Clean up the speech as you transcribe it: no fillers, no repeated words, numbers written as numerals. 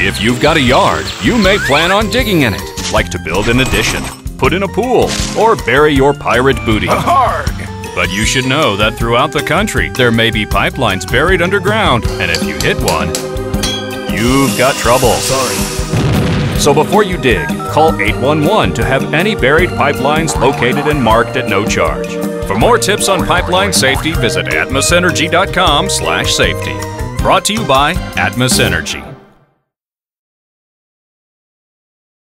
If you've got a yard, you may plan on digging in it, like to build an addition, put in a pool, or bury your pirate booty. But you should know that throughout the country, there may be pipelines buried underground, and if you hit one, you've got trouble. Sorry. So before you dig, call 811 to have any buried pipelines located and marked at no charge. For more tips on pipeline safety, visit atmosenergy.com/safety. Brought to you by Atmos Energy.